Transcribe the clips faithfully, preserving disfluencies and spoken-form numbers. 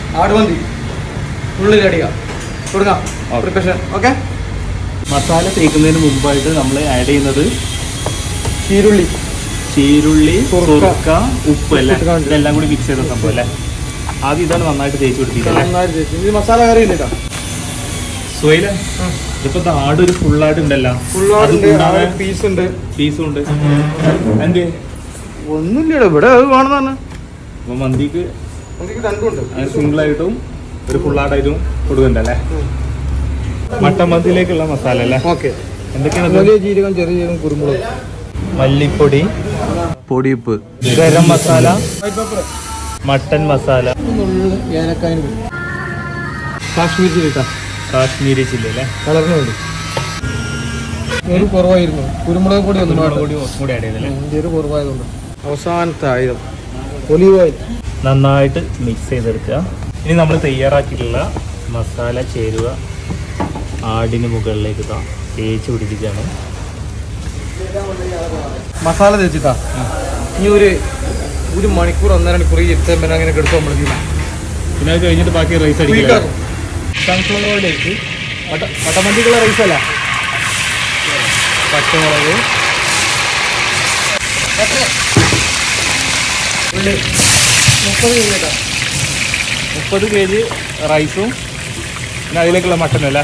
ആടുമന്തി ഉള്ളിൽ അടിക്കാം കൊടുക്കാം പ്രിപ്പറേഷൻ. ഓക്കെ, മസാല തേക്കുന്നതിന് മുമ്പായിട്ട് നമ്മൾ ആഡ് ചെയ്യുന്നത് ചീരുള്ളി ചീരുള്ളി സുർക്ക ഉപ്പ് അല്ലേ, ഇതെല്ലാം കൂടി മിക്സ് ചെയ്ത സംഭവം അല്ലേ. ആദ്യം ഇതാണ് നന്നായിട്ട് തേച്ച് പിടിപ്പിക്കുന്നത്. മസാല കറി ഇല്ല സുഹൈല, ഇതിപ്പോ ആട് ഒരു ഫുള്ളായിട്ട് ഉണ്ടല്ലോ, പീസ് ഉണ്ട് പീസും ഉണ്ട്. എന്ത് ഒന്നുമില്ലടോ ഇവിടെ അത് വേണമെന്നാണ്. അപ്പൊ മന്തിക്ക് രണ്ടുണ്ട്, സിംഗിൾ ആയിട്ടും ഒരു ഫുള്ളായിട്ടായിട്ടും കൊടുക്കണ്ടല്ലേ. മട്ടൻ മന്തിയിലേക്കുള്ള മസാല അല്ലേ. ഓക്കെ, എന്തൊക്കെയാണ്? വലിയ ജീരകം, ചെറിയ ജീരകം, കുരുമുളക്, മല്ലിപ്പൊടി, പൊടിയുപ്പ്, ഗരം മസാല, മട്ടൻ മസാല, ഏലക്കായ, കാശ്മീർ ചില്ലി, കാശ്മീരി ചില്ലി അല്ലേ, കളറിന് വേണ്ടി. ഒരു കുറവായിരുന്നു, കുരുമുളക് പൊടി ഒന്നും കൂടി കൂടി ആഡ് ചെയ്തല്ലേ, ഒരു കുറവായതുകൊണ്ട്. അവസാനത്തെ ആയുധം ഒലിവ് ഓയിൽ നന്നായിട്ട് മിക്സ് ചെയ്തെടുക്കുക. ഇനി നമ്മൾ തയ്യാറാക്കിയിട്ടുള്ള മസാല ചേരുവ ആടിന് മുകളിലേക്ക് തേച്ച് പിടിപ്പിക്കുകയാണ്. മസാല തേച്ചിട്ടാ ഇനി ഒരു ഒരു മണിക്കൂർ ഒന്നര മണിക്കൂർ ഇരുപത്തി അങ്ങനെ എടുക്കും നമ്മൾ. പിന്നെ അത് കഴിഞ്ഞിട്ട് ബാക്കി റൈസ് അടിക്കുക. സൺഫ്ലവർ ഓയിലേക്ക് മട്ട മട്ടമന്തിക്കുള്ള റൈസ് അല്ല, പച്ചമുളക്, മുപ്പത് കേട്ടോ മുപ്പത് കെ ജി റൈസും പിന്നെ അതിലേക്കുള്ള മട്ടനും അല്ലേ.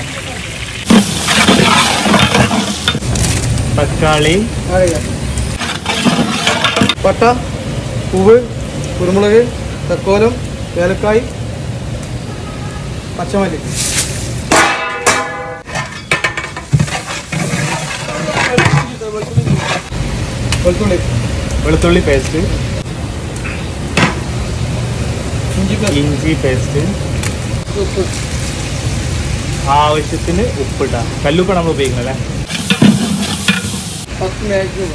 തക്കാളി, പട്ട, പൂവ്, കുരുമുളക്, തക്കോലം, ഏലക്കായ്, പച്ചമല്ലി, വെളുത്തുള്ളി വെളുത്തുള്ളി പേസ്റ്റ്, ഇഞ്ചി ഇഞ്ചി പേസ്റ്റ്, ഉപ്പ്, ആവശ്യത്തിന് ഉപ്പിട്ട കല്ലുപ്പാണ് നമ്മൾ ഉപയോഗിക്കുന്നത് അല്ലേ. പത്ത് മാക്സിമം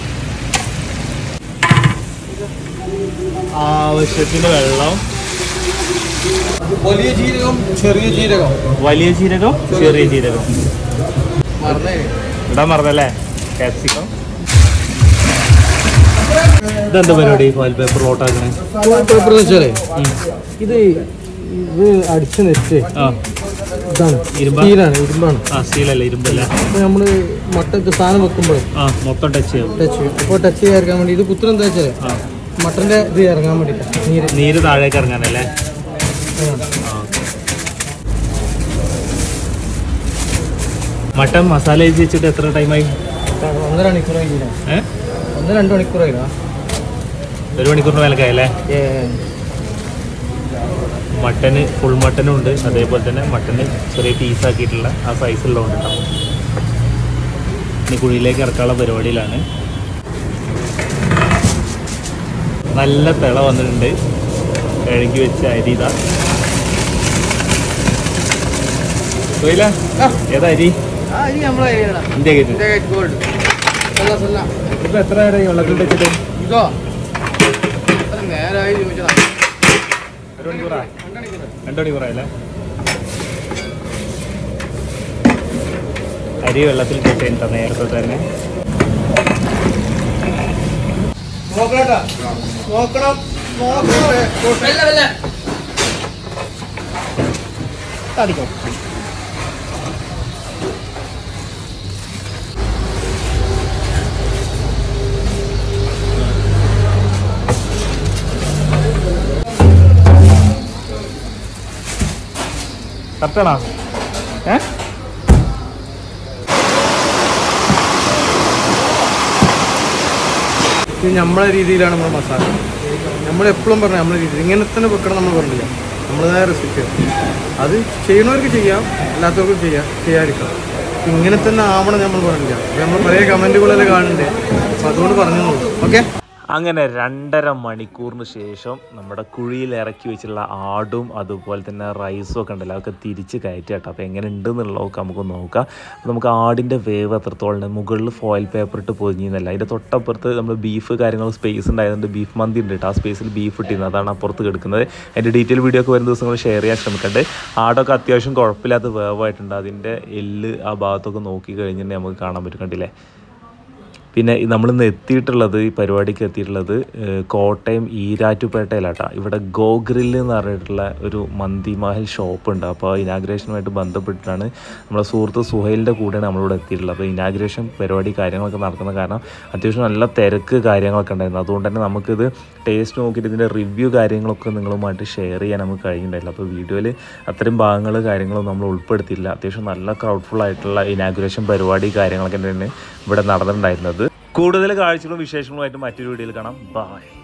ആവശ്യത്തിന് വെള്ളം, വലിയ ജീരകം, ചെറിയ ജീരകം, വലിയ ജീരകം, ചെറിയ ജീരകം മറന്നേ ഇടാൻ മറന്നല്ലേ. കാപ്സിക്കം. ഇതെന്താ പരിപാടി? Foil paper ലോട്ടാക്കണേ. പേപ്പർ വെച്ചാലേ ഇത് ഇത് അടിച്ച് നെറ്റ് ഇതാണ്, സ്റ്റീലാണ്, ഇരുമ്പാണ്. ആ സ്റ്റീലല്ല, ഇരുമ്പല്ല. അപ്പോൾ നമ്മൾ മട്ടക്ക് സാധനം വെക്കുമ്പോൾ ആ മൊത്തം ടച്ച് ചെയ്യും. ടച്ച് ചെയ്യും. അപ്പോൾ ടച്ച് ചെയ്യാതിരിക്കാൻ വേണ്ടി ഇത് കുത്തരം എന്താ വെച്ചാൽ മട്ടൻ്റെ ഇത് ഇറങ്ങാൻ വേണ്ടിയിട്ടാണ്, നീര് നീര് താഴേക്ക് ഇറങ്ങാനല്ലേ. മട്ടൻ മസാല എഴുതി വെച്ചിട്ട് എത്ര ടൈമായി? ഒന്നര മണിക്കൂറായി. ഏഹ് ഒന്ന് രണ്ട് മണിക്കൂറായില്ല, ഒരു മണിക്കൂറിന് മേലക്കായല്ലേ. മട്ടന് ഫുൾ മട്ടനും ഉണ്ട്, അതേപോലെ തന്നെ മട്ടന് ചെറിയ പീസാക്കിയിട്ടുള്ള ആ സൈസുള്ളതുകൊണ്ട് ഉണ്ടാവും. ഇനി കുഴിയിലേക്ക് ഇറക്കാനുള്ള പരിപാടിയിലാണ്. നല്ല തിള വന്നിട്ടുണ്ട്. കഴുകി വെച്ച അരി ഇതാ. ഏതാ അരി? India gate. ഇപ്പൊ എത്ര നേരമായി വെള്ളത്തിൽ വെച്ചിട്ട്? ഇതോ നേരായി ചോദിച്ചതാ. ഒരു മണിക്കൂറാ? രണ്ടു മണിക്കൂറായല്ലേ. അരി വെള്ളത്തിൽ വെച്ചിട്ടാ നേരത്തെ തന്നെ. നോക്കണം നോക്കണം അടിക്കണം. കറക്റ്റാണോ? ഏ ഇത് നമ്മളെ രീതിയിലാണ് നമ്മൾ മസാല. നമ്മളെപ്പോഴും പറഞ്ഞാൽ നമ്മളെ രീതിയിൽ ഇങ്ങനെ തന്നെ വെക്കണം. നമ്മൾ പറഞ്ഞില്ല, നമ്മളതായ റെസിപ്പി അത് ചെയ്യണവർക്ക് ചെയ്യാം, അല്ലാത്തവർക്കും ചെയ്യാം, ചെയ്യാതിരിക്കാം. ഇങ്ങനെ തന്നെ ആവണം നമ്മൾ പറഞ്ഞില്ല. അപ്പോൾ നമ്മൾ പഴയ കമൻറ്റുകളെല്ലാം കാണുന്നുണ്ട്, അപ്പോൾ അതുകൊണ്ട് പറഞ്ഞു. ഓക്കെ, അങ്ങനെ രണ്ടര മണിക്കൂറിന് ശേഷം നമ്മുടെ കുഴിയിൽ ഇറക്കി വെച്ചിട്ടുള്ള ആടും അതുപോലെ തന്നെ റൈസും ഒക്കെ ഉണ്ടല്ലോ, അതൊക്കെ തിരിച്ച് കയറ്റി കേട്ടോ. അപ്പോൾ എങ്ങനെ ഉണ്ടെന്നുള്ളതൊക്കെ നമുക്ക് നോക്കാം. അപ്പോൾ നമുക്ക് ആടിൻ്റെ വേവ് എത്രത്തോളം, മുകളിൽ ഫോയിൽ പേപ്പർ ഇട്ട് പൊതിഞ്ഞിരുന്നല്ല, അതിൻ്റെ തൊട്ടപ്പുറത്ത് നമ്മൾ ബീഫ് കാര്യങ്ങൾ സ്പേസ് ഉണ്ടായതുകൊണ്ട് ബീഫ് മന്തി ഉണ്ട് കേട്ടോ. ആ സ്പേസിൽ ബീഫ് ഇട്ടിരുന്നത്, അതാണ് അപ്പുറത്ത് കിടക്കുന്നത്. അതിൻ്റെ ഡീറ്റെയിൽ വീഡിയോ ഒക്കെ വരുന്ന ദിവസങ്ങൾ ഷെയർ ചെയ്യാൻ ശ്രമിക്കണ്ട്. ആടൊക്കെ അത്യാവശ്യം കുഴപ്പമില്ലാത്ത വേവായിട്ടുണ്ട്. അതിൻ്റെ എല്ല് ആ ഭാഗത്തൊക്കെ നോക്കി കഴിഞ്ഞിട്ടുണ്ടെങ്കിൽ നമുക്ക് കാണാൻ പറ്റും, കണ്ടില്ലേ. പിന്നെ നമ്മളിന്ന് എത്തിയിട്ടുള്ളത് ഈ പരിപാടിക്ക് എത്തിയിട്ടുള്ളത് കോട്ടയം ഈരാറ്റുപേട്ടയിലാട്ടാ. ഇവിടെ ഗോ ഗ്രില്ല് എന്ന് പറഞ്ഞിട്ടുള്ള ഒരു മന്തി മഹൽ ഷോപ്പ് ഉണ്ട്. അപ്പോൾ ഇനാഗ്രേഷനുമായിട്ട് ബന്ധപ്പെട്ടിട്ടാണ് നമ്മളെ സുഹൃത്ത് സുഹൈലിൻ്റെ കൂടെയാണ് നമ്മളിവിടെ എത്തിയിട്ടുള്ളത്. അപ്പോൾ ഇനാഗ്രേഷൻ പരിപാടി കാര്യങ്ങളൊക്കെ നടക്കുന്ന കാരണം അത്യാവശ്യം നല്ല തിരക്ക് കാര്യങ്ങളൊക്കെ ഉണ്ടായിരുന്നു. അതുകൊണ്ട് തന്നെ നമുക്കിത് ടേസ്റ്റ് നോക്കിയിട്ട് ഇതിൻ്റെ റിവ്യൂ കാര്യങ്ങളൊക്കെ നിങ്ങളുമായിട്ട് ഷെയർ ചെയ്യാൻ നമുക്ക് കഴിയുന്നുണ്ടായില്ല. അപ്പോൾ വീഡിയോയിൽ അത്രയും ഭാഗങ്ങൾ കാര്യങ്ങളൊന്നും നമ്മൾ ഉൾപ്പെടുത്തിയില്ല. അത്യാവശ്യം നല്ല ക്രൗഡ്ഫുൾ ആയിട്ടുള്ള ഇനാഗ്രേഷൻ പരിപാടി കാര്യങ്ങളൊക്കെ തന്നെയാണ് ഇവിടെ നടന്നിട്ടുണ്ടായിരുന്നത്. കൂടുതൽ കാഴ്ചകളും വിശേഷങ്ങളുമായിട്ട് മറ്റൊരു വീഡിയോയിൽ കാണാം. ബൈ.